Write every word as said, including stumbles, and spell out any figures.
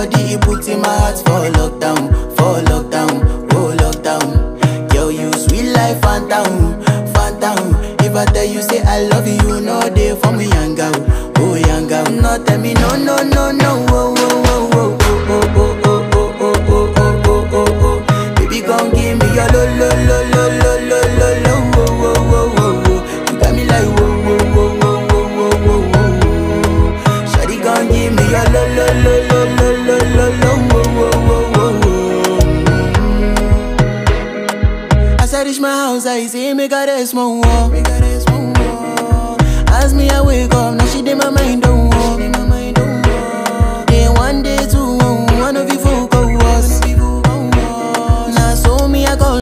body, it puts in my heart for lockdown, for lockdown, oh lockdown. Girl, you sweet life, phantom, phantom. If I tell you say I love you, you know they for me, young girl, oh young girl. No tell me no, no, no, no, oh, oh, oh, oh, oh, oh, oh, oh, oh, oh, oh, oh, oh, oh. Baby, come give me your lo, lo, lo, lo, lo, lo, lo, lo, oh, oh, oh, oh, oh. You got me like whoa, whoa, whoa, whoa, whoa, whoa, whoa, whoa. Shawty, come give me your lo, lo, lo, lo, lo, lo, lo, lo, oh, oh, oh, oh, oh. As I reach my house, I see me got a small wall. As me, I wake up, now she did my mind, don't